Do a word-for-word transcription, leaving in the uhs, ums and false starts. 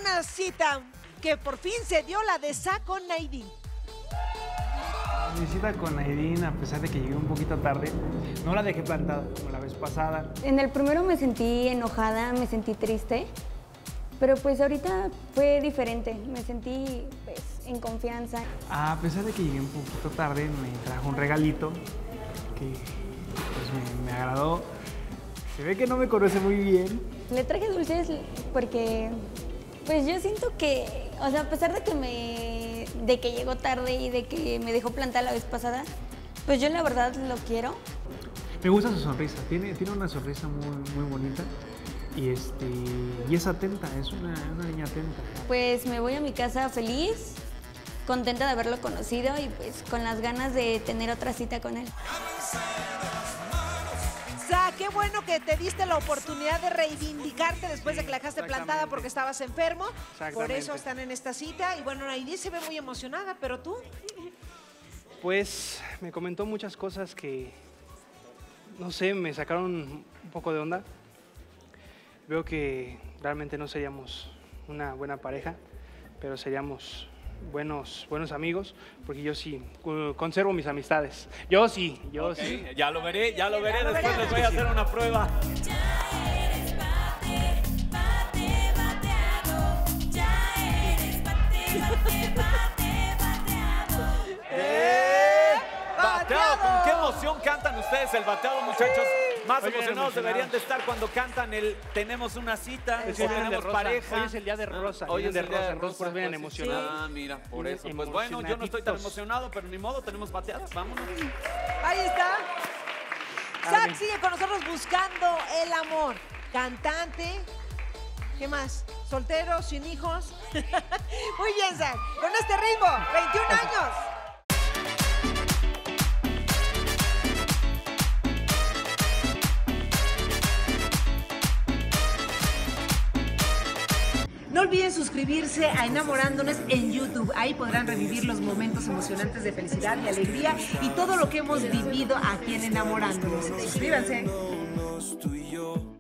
una cita que por fin se dio, la de Sa con Naidin. Mi cita con Naidin, a pesar de que llegué un poquito tarde, no la dejé plantada como la vez pasada. En el primero me sentí enojada, me sentí triste, pero pues ahorita fue diferente, me sentí pues en confianza. A pesar de que llegué un poquito tarde, me trajo un regalito que pues, me, me agradó. Se ve que no me conoce muy bien. Le traje dulces porque pues yo siento que, o sea, a pesar de que me, de que llegó tarde y de que me dejó plantada la vez pasada, pues yo la verdad lo quiero. Me gusta su sonrisa, tiene, tiene una sonrisa muy, muy bonita y, este, y es atenta, es una, una niña atenta. Pues me voy a mi casa feliz, contenta de haberlo conocido y pues con las ganas de tener otra cita con él. Sa, qué bueno que te diste la oportunidad de reivindicarte después de que la dejaste plantada porque estabas enfermo. Por eso están en esta cita. Y bueno, Naidin se ve muy emocionada, pero tú... Pues me comentó muchas cosas que, no sé, me sacaron un poco de onda. Veo que realmente no seríamos una buena pareja, pero seríamos buenos, buenos amigos, porque yo sí conservo mis amistades. Yo sí, yo okay. sí. Ya lo veré, ya lo veré. Ya lo Después veré. les voy a hacer una prueba. Ya eres bate, bate, bateado. Ya eres bate, bate, bate, bateado. ¡Eh! ¡Bateado! ¿Con qué emoción cantan ustedes el bateado, muchachos? Más Oigan, emocionados emocionados. deberían de estar cuando cantan el Tenemos una cita, o Es el día de tenemos rosa. pareja. Hoy es el día de rosa. Hoy el es día el de día rosa, de entonces por eso vienen pues, sí. emocionados. Ah, mira, por Vienen eso. Pues bueno, yo no estoy tan emocionaditos. emocionado, pero ni modo, tenemos bateadas, vámonos. Ahí está. A Sa ver. sigue con nosotros buscando el amor. Cantante. ¿Qué más? ¿Soltero? ¿Sin hijos? Muy bien, Sa. Con este ritmo, veintiún años. No olviden suscribirse a Enamorándonos en YouTube. Ahí podrán revivir los momentos emocionantes de felicidad y alegría y todo lo que hemos vivido aquí en Enamorándonos. Suscríbanse. Tú y yo.